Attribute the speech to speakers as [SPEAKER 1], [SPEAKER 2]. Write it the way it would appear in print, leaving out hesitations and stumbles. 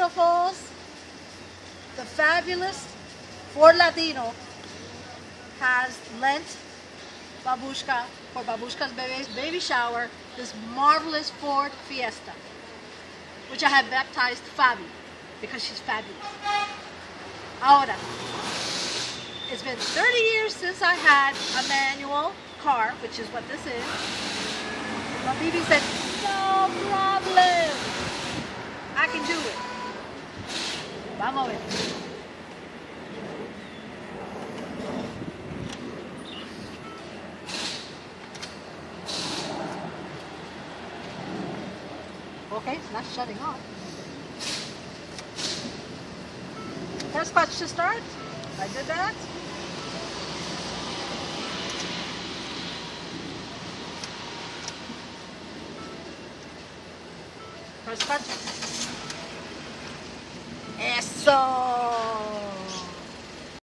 [SPEAKER 1] Niagara Falls, the fabulous Ford Latino has lent Babushka, for Babushka's baby shower, this marvelous Ford Fiesta, which I have baptized Fabi, because she's fabulous. Ahora, it's been 30 years since I had a manual car, which is what this is. But Bibi said, no problem, I can do it. Vamos a ver. Okay, it's not shutting off. Press clutch to start. I did that. Press clutch. Eso.